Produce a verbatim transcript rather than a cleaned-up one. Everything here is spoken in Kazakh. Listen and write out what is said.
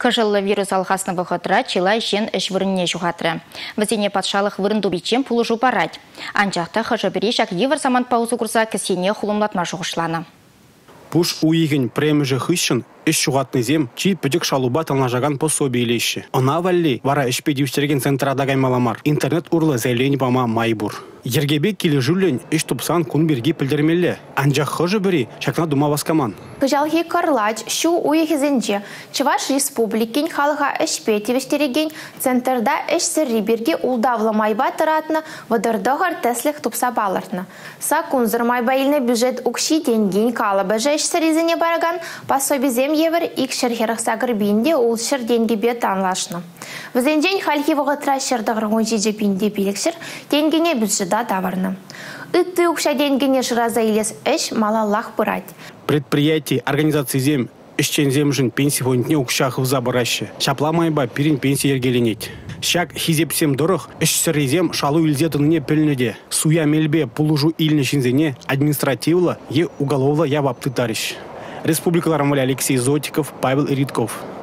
Кыжылы вирус алхасны вғытыра чилай жен үш вырынне жуғатыры. Візене патшалық вырын дубичен пулы жу барад. Анжақты қыжы бірі жак евір саман паузу құрса кісене хулымлатма жуғышланы. Пуш уйген премежі хыщын, үш жуғатны зем, чи пүдік шалуба талнажаган пособи илеші. Она валли, вара ішпедеустерген центрада гаймаламар. Интернет урлы зәйлені бама майбур. Ергебек келі жүлін, үш тупсан күн берге пілдермелі. Анжақ хыжы бірі, шакна дума васкаман. Кыжалхи кырлач, шу уйхезенже, Чываш республикин халыға ішпетевіштереген центрда үш сірі берге улдавлы майба тұратны, вадырдығыр тәслік тупса балыртны. Са күнзір майба иліне бюджет ұқши денген калыбы жа үш сірізіне бараган, пособизем евір ик шырхерықса гірбейінде ол шыр денге бет анлашны. Візенден халхи вғытра шырдығыр он жеті бейінде белікшір, денгене бюджета даварны. Үтті ұқша денгене жыраза елес үш малаллах бұрад. Предприятие организации зем, үшчен земжін пенсия фондіне ұқшақы забырашы. Шапла майба перин пенсия ергеленет. Шак хизепсем дұрық, үш сірезем шалу үлзетініне пілінеде. Суя мелбе пулужу иліне шинзене административлы е уголовлы ябапты тариш. Республикаларым Алексей Зотиков, Павел Иритков.